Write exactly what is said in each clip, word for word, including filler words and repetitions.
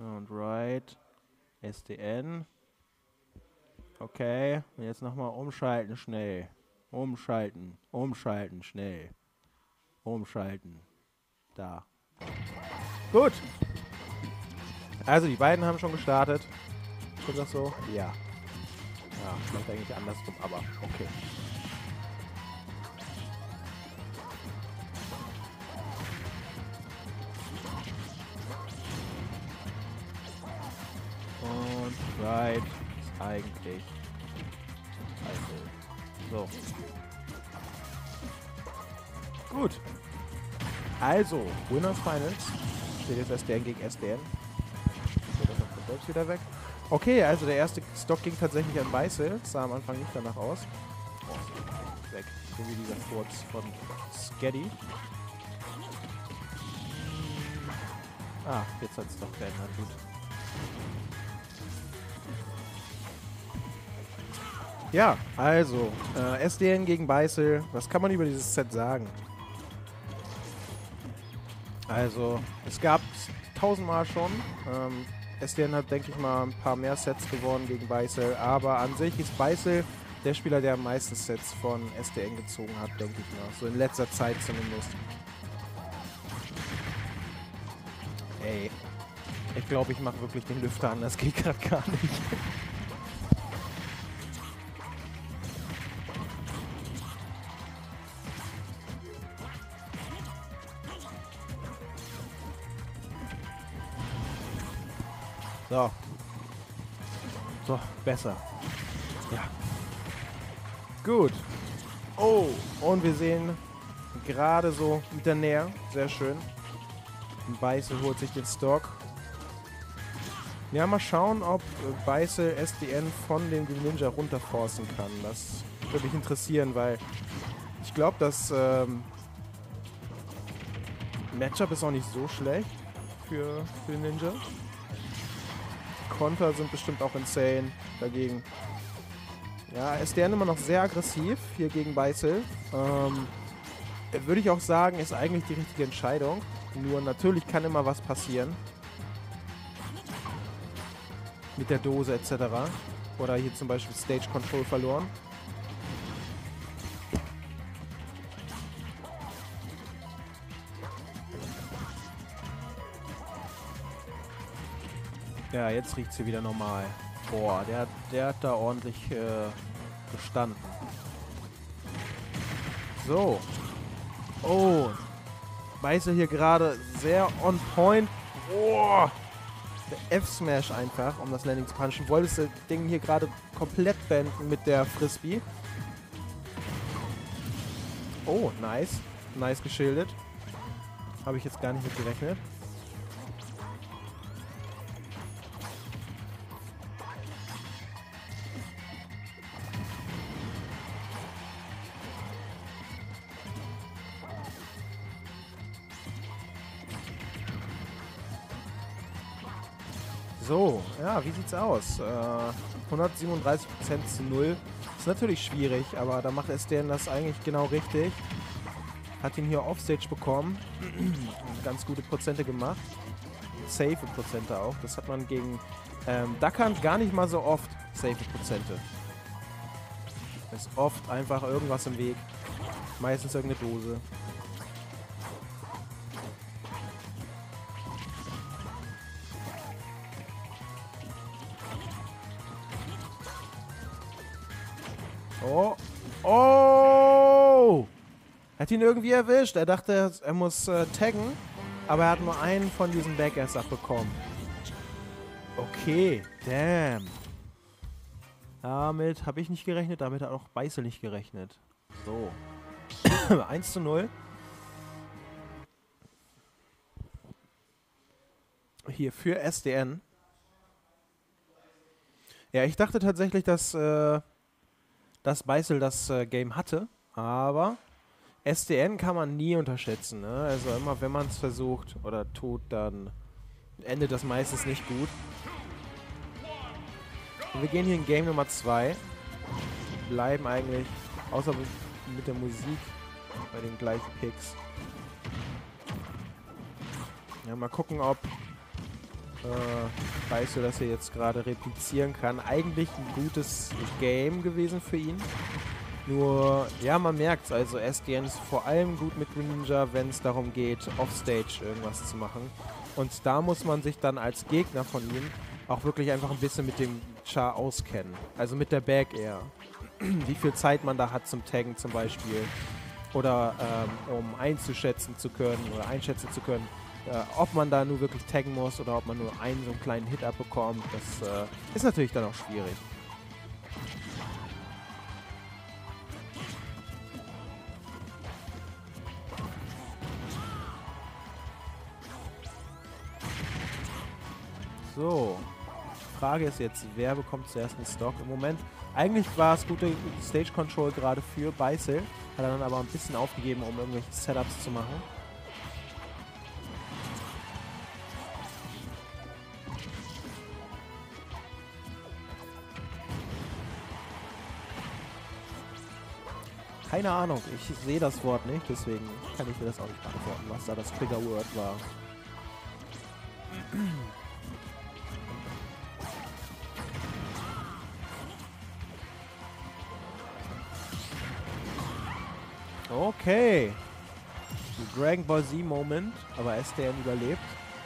Und right. S D N. Okay. Und jetzt nochmal umschalten schnell. Umschalten. Umschalten schnell. Umschalten. Da. Gut. Also die beiden haben schon gestartet. Ist das so? Ja. Ja, vielleicht eigentlich andersrum, aber okay. Und right ist eigentlich also. So. Gut. Also, Winners Finals. Steht jetzt S D N gegen S D N. So, das kommt selbst wieder weg. Okay, also der erste Stock ging tatsächlich an Beißel. Sah am Anfang nicht danach aus. Oh, weg. So wie dieser Furz von Skaddy. Ah, jetzt hat es doch verändert. Gut. Ja, also, äh, S D N gegen Beißel. Was kann man über dieses Set sagen? Also, es gab tausendmal schon. Ähm, S D N hat, denke ich mal, ein paar mehr Sets gewonnen gegen Beißel. Aber an sich ist Beißel der Spieler, der am meisten Sets von S D N gezogen hat, denke ich mal. So in letzter Zeit zumindest. Ey, ich glaube, ich mache wirklich den Lüfter an. Das geht gerade gar nicht. So. So, besser. Ja. Gut. Oh, und wir sehen gerade so mit der Nähe. Sehr schön. Beißel holt sich den Stock. Ja, mal schauen, ob Beißel S D N von dem Ninja runterforcen kann. Das würde mich interessieren, weil ich glaube, das ähm, Matchup ist auch nicht so schlecht für, für Ninja. Konter sind bestimmt auch insane dagegen. Ja, S D N immer noch sehr aggressiv hier gegen Beißel. Ähm, würde ich auch sagen, ist eigentlich die richtige Entscheidung. Nur natürlich kann immer was passieren. Mit der Dose et cetera. Oder hier zum Beispiel Stage Control verloren. Ja, jetzt riecht sie wieder normal. Boah, der, der hat da ordentlich äh, gestanden. So. Oh. Beißel hier gerade sehr on point. Boah. Der F-Smash einfach, um das Landing zu punchen. Wolltest du das Ding hier gerade komplett beenden mit der Frisbee. Oh, nice. Nice geschildert. Habe ich jetzt gar nicht mit gerechnet. So, ja, wie sieht's aus? Äh, hundertsiebenunddreißig Prozent zu null. Ist natürlich schwierig, aber da macht S D N das eigentlich genau richtig. Hat ihn hier Offstage bekommen. Ganz gute Prozente gemacht. Safe Prozente auch. Das hat man gegen ähm, Duckhand gar nicht mal so oft. Safe Prozente. Ist oft einfach irgendwas im Weg. Meistens irgendeine Dose. Oh. Oh! Er hat ihn irgendwie erwischt. Er dachte, er muss äh, taggen. Aber er hat nur einen von diesen Backairs abbekommen. Okay. Damn. Damit habe ich nicht gerechnet. Damit hat auch Beißel nicht gerechnet. So. eins zu null. Hier für S D N. Ja, ich dachte tatsächlich, dass... Äh, dass Beißel das äh, Game hatte, aber S D N kann man nie unterschätzen. Ne? Also immer, wenn man es versucht oder tut, dann endet das meistens nicht gut. Und wir gehen hier in Game Nummer zwei. Bleiben eigentlich, außer mit der Musik, bei den gleichen Picks. Ja, mal gucken, ob äh, weißt du, dass er jetzt gerade replizieren kann. Eigentlich ein gutes Game gewesen für ihn. Nur, ja, man merkt es. Also S D N ist vor allem gut mit Greninja, wenn es darum geht, offstage irgendwas zu machen. Und da muss man sich dann als Gegner von ihm auch wirklich einfach ein bisschen mit dem Char auskennen. Also mit der Back Air. Wie viel Zeit man da hat zum Taggen zum Beispiel. Oder ähm, um einzuschätzen zu können oder einschätzen zu können, äh, ob man da nur wirklich taggen muss oder ob man nur einen so einen kleinen Hit abbekommt. Das äh, ist natürlich dann auch schwierig. So, Frage ist jetzt, wer bekommt zuerst einen Stock? Im Moment, eigentlich war es gute Stage Control gerade für Beißel, hat er dann aber ein bisschen aufgegeben, um irgendwelche Setups zu machen. Keine Ahnung, ich sehe das Wort nicht, deswegen kann ich dir das auch nicht beantworten, was da das Trigger-Word war. Okay. Dragon Ball Z Moment, aber S D N überlebt.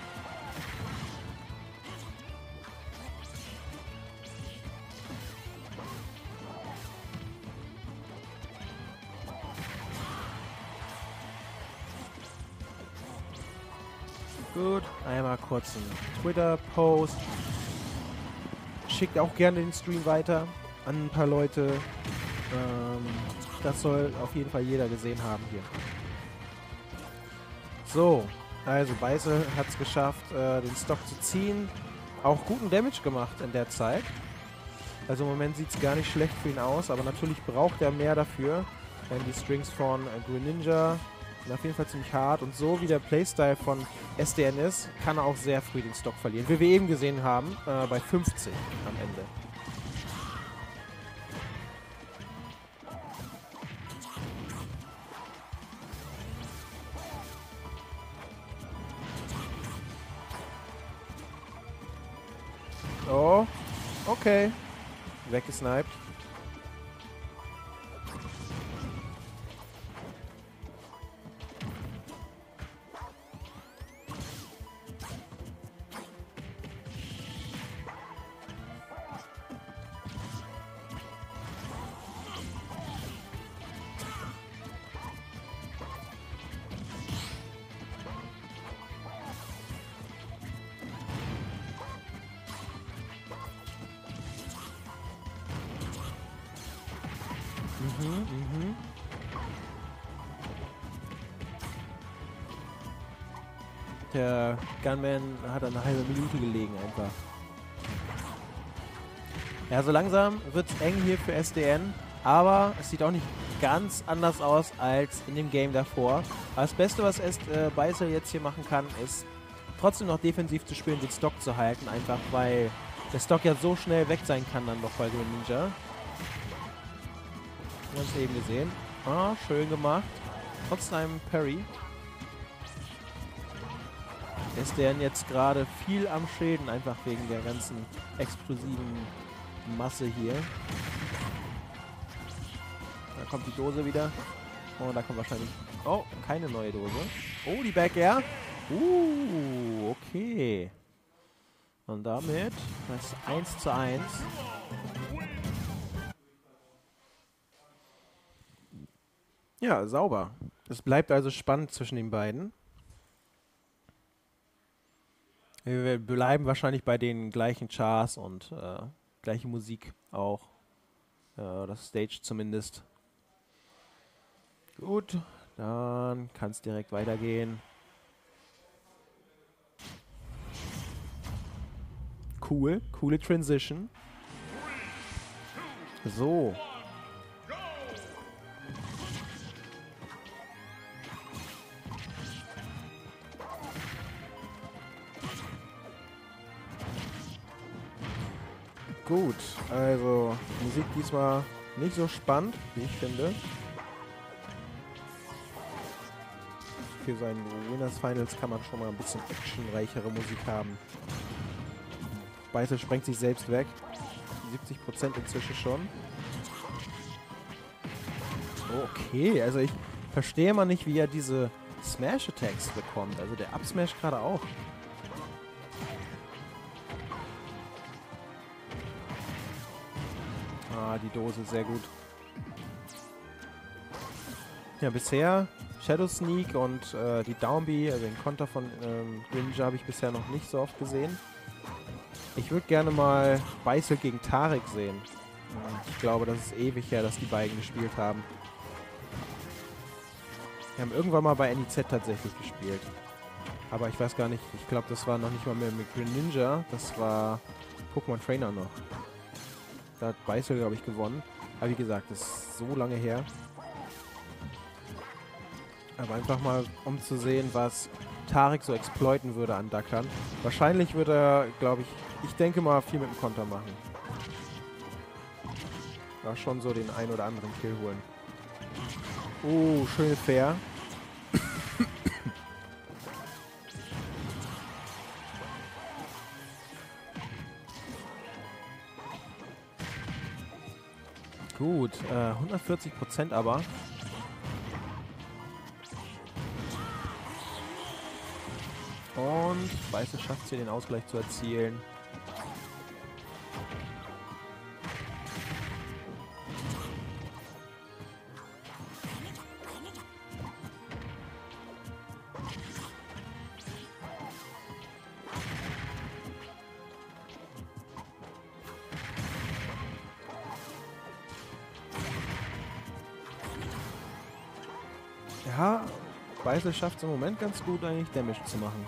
Gut, einmal kurz einen Twitter-Post. Schickt auch gerne den Stream weiter an ein paar Leute. Ähm, das soll auf jeden Fall jeder gesehen haben hier. So, also Beißel hat es geschafft, äh, den Stock zu ziehen. Auch guten Damage gemacht in der Zeit. Also im Moment sieht es gar nicht schlecht für ihn aus, aber natürlich braucht er mehr dafür. Denn die Strings von äh, Greninja sind auf jeden Fall ziemlich hart. Und so wie der Playstyle von S D N ist, kann er auch sehr früh den Stock verlieren. Wie wir eben gesehen haben, äh, bei fünfzig am Ende. Oh, okay. Weggesniped. Mhm, mhm. Der Gunman hat eine halbe Minute gelegen einfach. Ja, so langsam wird es eng hier für S D N, aber es sieht auch nicht ganz anders aus als in dem Game davor. Aber das Beste, was S äh, Beißel jetzt hier machen kann, ist trotzdem noch defensiv zu spielen, den Stock zu halten, einfach weil der Stock ja so schnell weg sein kann dann doch bei Greninja. Wir haben es eben gesehen. Ah, schön gemacht. Trotzdem Parry. S D N jetzt gerade viel am Schäden, einfach wegen der ganzen explosiven Masse hier. Da kommt die Dose wieder. Und da kommt wahrscheinlich... Oh, keine neue Dose. Oh, die Back Air. Uh, okay. Und damit das eins zu eins. Ja, sauber. Es bleibt also spannend zwischen den beiden. Wir bleiben wahrscheinlich bei den gleichen Chars und äh, gleiche Musik auch. Äh, das Stage zumindest. Gut, dann kann es direkt weitergehen. Cool, coole Transition. So. Gut, also Musik diesmal nicht so spannend, wie ich finde. Für seinen Winners Finals kann man schon mal ein bisschen actionreichere Musik haben. Beißel sprengt sich selbst weg. siebzig Prozent inzwischen schon. Oh, okay. Also ich verstehe mal nicht, wie er diese Smash-Attacks bekommt. Also der Up-Smash gerade auch. Ah, die Dose, sehr gut. Ja, bisher Shadow Sneak und äh, die Downby, also den Konter von ähm, Greninja habe ich bisher noch nicht so oft gesehen. Ich würde gerne mal Beißel gegen Tarek sehen. Ich glaube, das ist ewig her, dass die beiden gespielt haben. Wir haben irgendwann mal bei N I Z tatsächlich gespielt. Aber ich weiß gar nicht, ich glaube, das war noch nicht mal mehr mit Greninja. Das war Pokémon Trainer noch. Da hat Beißel, glaube ich, gewonnen. Aber wie gesagt, das ist so lange her. Aber einfach mal, um zu sehen, was Tarek so exploiten würde an Duckern. Wahrscheinlich würde er, glaube ich, ich denke mal, viel mit dem Konter machen. Da schon so den ein oder anderen Kill holen. Oh, schön fair. Gut, äh, hundertvierzig Prozent aber. Und Beißel schafft es hier, den Ausgleich zu erzielen. Ja, Beißel schafft es im Moment ganz gut, eigentlich Damage zu machen.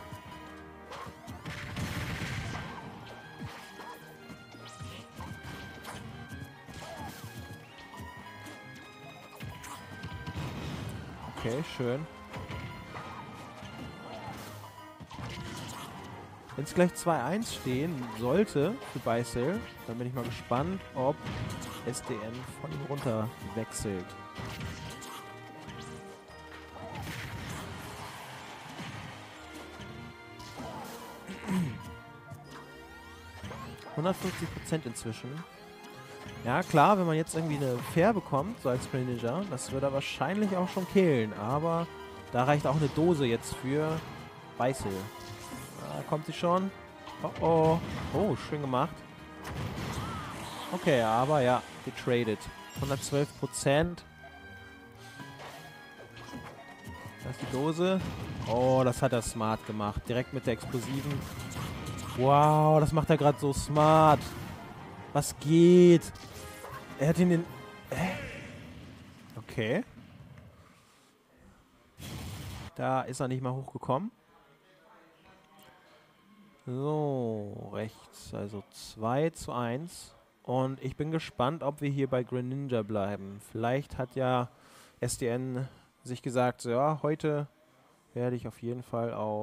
Okay, schön. Wenn es gleich zwei eins stehen sollte für Beißel, dann bin ich mal gespannt, ob S D N von ihm runter wechselt. hundertfünfzig Prozent inzwischen. Ja, klar, wenn man jetzt irgendwie eine Fair bekommt, so als Greninja, das wird er wahrscheinlich auch schon killen. Aber da reicht auch eine Dose jetzt für Beißel. Da kommt sie schon. Oh, oh. Oh, schön gemacht. Okay, aber ja, getradet. hundertzwölf Prozent. Da ist die Dose. Oh, das hat er smart gemacht. Direkt mit der explosiven. Wow, das macht er gerade so smart. Was geht? Er hat ihn den... Äh? Okay. Da ist er nicht mal hochgekommen. So, rechts. Also zwei zu eins. Und ich bin gespannt, ob wir hier bei Greninja bleiben. Vielleicht hat ja S D N sich gesagt, so, ja, heute werde ich auf jeden Fall auf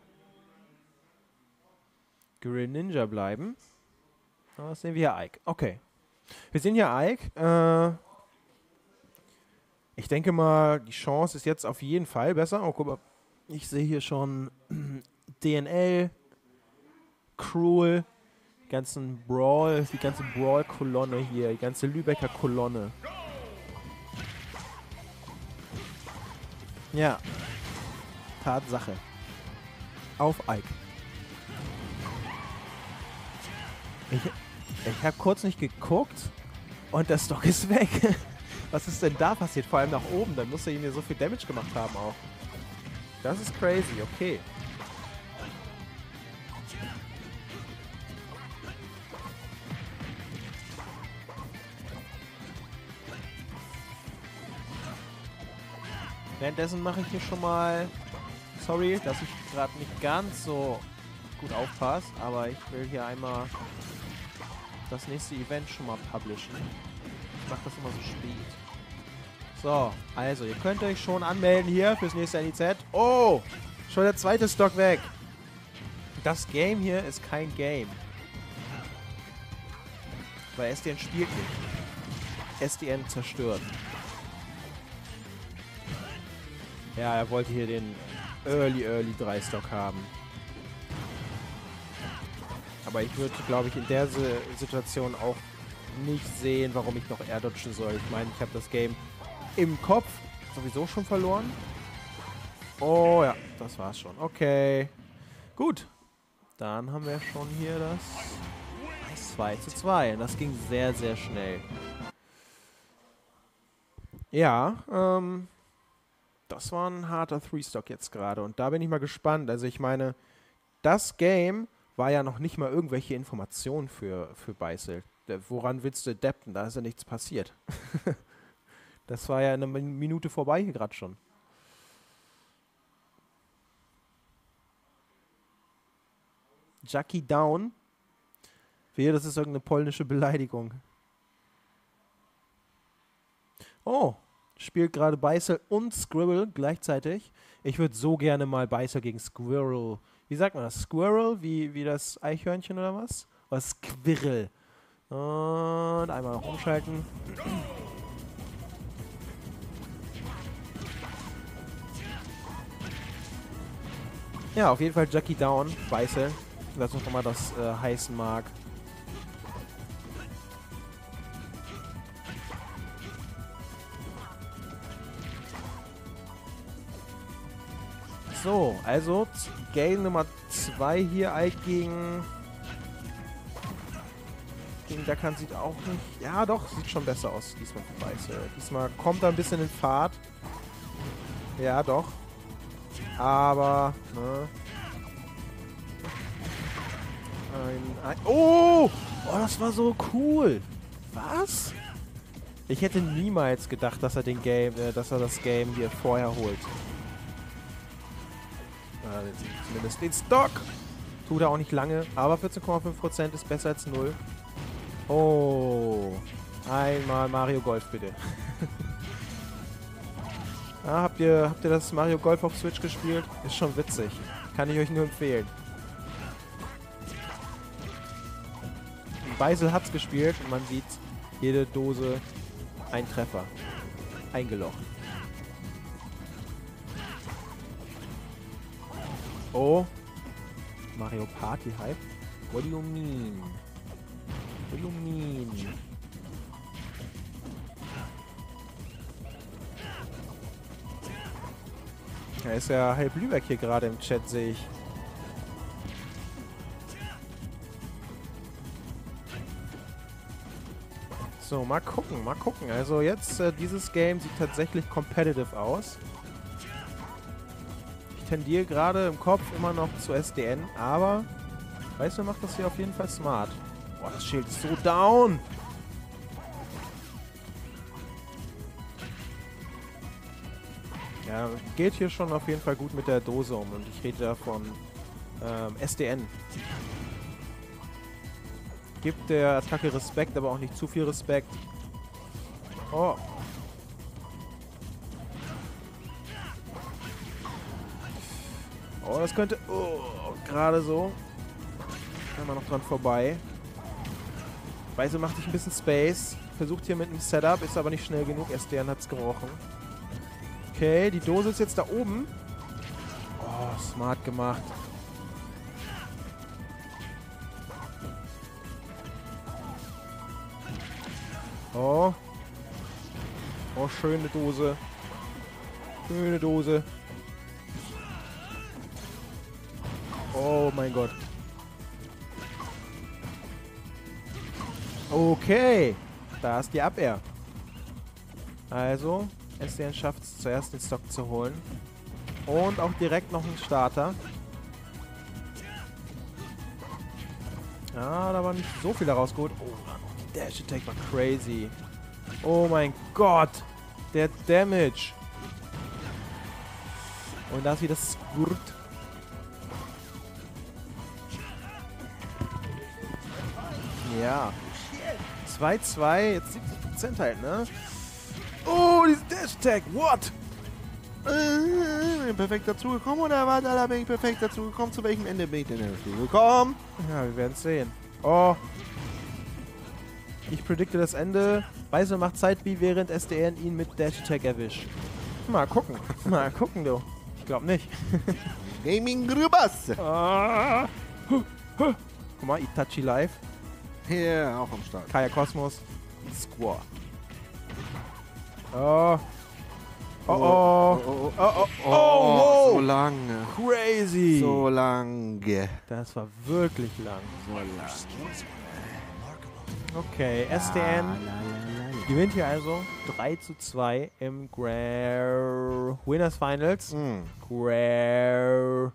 Greninja bleiben. Was sehen wir hier? Ike. Okay. Wir sehen hier Ike. Äh, ich denke mal, die Chance ist jetzt auf jeden Fall besser. Oh, guck mal. Ich sehe hier schon D N L, Cruel, die ganzen Brawl, die ganze Brawl-Kolonne hier, die ganze Lübecker Kolonne. Ja. Tatsache. Auf Ike. Ich, ich habe kurz nicht geguckt und der Stock ist weg. Was ist denn da passiert? Vor allem nach oben. Dann muss er ihm ja so viel Damage gemacht haben auch. Das ist crazy. Okay. Währenddessen mache ich hier schon mal... Sorry, dass ich gerade nicht ganz so gut aufpasse, aber ich will hier einmal das nächste Event schon mal publishen. Ich mache das immer so spät. So, also, ihr könnt euch schon anmelden hier fürs nächste N I Z. Oh, schon der zweite Stock weg. Das Game hier ist kein Game. Weil S D N spielt nicht. S D N zerstört. Ja, er wollte hier den Early, Early drei Stock haben. Aber ich würde, glaube ich, in der S Situation auch nicht sehen, warum ich noch air dodgen soll. Ich meine, ich habe das Game im Kopf sowieso schon verloren. Oh ja, das war's schon. Okay. Gut. Dann haben wir schon hier das zwei zu zwei. Das ging sehr, sehr schnell. Ja, ähm, das war ein harter Three-Stock jetzt gerade. Und da bin ich mal gespannt. Also ich meine, das Game war ja noch nicht mal irgendwelche Informationen für, für Beißel. Woran willst du adapten? Da ist ja nichts passiert. Das war ja eine Minute vorbei hier gerade schon. Jackie Down. Wehe, das ist irgendeine polnische Beleidigung. Oh, spielt gerade Beißel und Squirrel gleichzeitig. Ich würde so gerne mal Beißel gegen Squirrel. Wie sagt man das? Squirrel? Wie, wie das Eichhörnchen oder was? Oder Squirrel. Und einmal noch umschalten. Ja, auf jeden Fall Jackie Down, Beißel. Was auch immer das äh, heißen mag. So, also Game Nummer zwei hier alt gegen... Gegen Dakan sieht auch nicht... Ja doch, sieht schon besser aus diesmal für Beißel. Diesmal kommt er ein bisschen in Fahrt. Ja, doch. Aber, ne... Ein, ein, oh! Oh, das war so cool! Was? Ich hätte niemals gedacht, dass er den Game, äh, dass er das Game hier vorher holt. Äh, zumindest den Stock! Tut er auch nicht lange, aber vierzehn Komma fünf Prozent ist besser als null. Oh! Einmal Mario Golf, bitte. Ah, habt ihr, habt ihr das Mario Golf auf Switch gespielt? Ist schon witzig. Kann ich euch nur empfehlen. Beißel hat's gespielt und man sieht, jede Dose ein Treffer. Eingelocht. Oh. Mario Party Hype? What do you mean? What do you mean? Da ist ja halb Lübeck hier gerade im Chat, sehe ich. So, mal gucken, mal gucken. Also jetzt, äh, dieses Game sieht tatsächlich competitive aus. Ich tendiere gerade im Kopf immer noch zu S D N, aber Beißel macht das hier auf jeden Fall smart. Boah, das Schild ist so down! Ja, geht hier schon auf jeden Fall gut mit der Dose um und ich rede da von ähm, S D N. Gibt der Attacke Respekt, aber auch nicht zu viel Respekt. Oh. Oh, das könnte... Oh, gerade so. Kann man noch dran vorbei. Beißel macht sich ein bisschen Space. Versucht hier mit einem Setup, ist aber nicht schnell genug. S D N hat's gerochen. Okay, die Dose ist jetzt da oben. Oh, smart gemacht. Oh. Oh, schöne Dose. Schöne Dose. Oh mein Gott. Okay. Da ist die Up-Air. Also, S D N schafft es zuerst den Stock zu holen. Und auch direkt noch einen Starter. Ja, da war nicht so viel daraus gut. Oh, die Dash Attack war crazy. Oh mein Gott. Der Damage. Und da ist wieder Squirt. Ja. zwei zwei, jetzt siebzig Prozent halt, ne? Oh, diese Dash Attack. What? Äh, bin ich perfekt dazugekommen oder was? Alter, bin ich perfekt dazugekommen? Zu welchem Ende bin ich denn dazugekommen? Ja, wir werden es sehen. Oh. Ich predikte das Ende. Beißel macht Side-B, während S D N ihn mit Dash Attack erwischt. Mal gucken. Mal gucken, du. Ich glaube nicht. Gaming Grübers. Ah. Guck mal, Itachi Live. Hier, auch am Start. Kaya Kosmos. Squaw. Oh. Oh, oh. Oh, Oh, oh. Oh, Oh, so wow. lange. Crazy. So lange. Das war wirklich lang. So lange. Okay, S D N La, la, la, la. gewinnt hier also drei zu zwei im Gra Winners Finals. Mm. Gra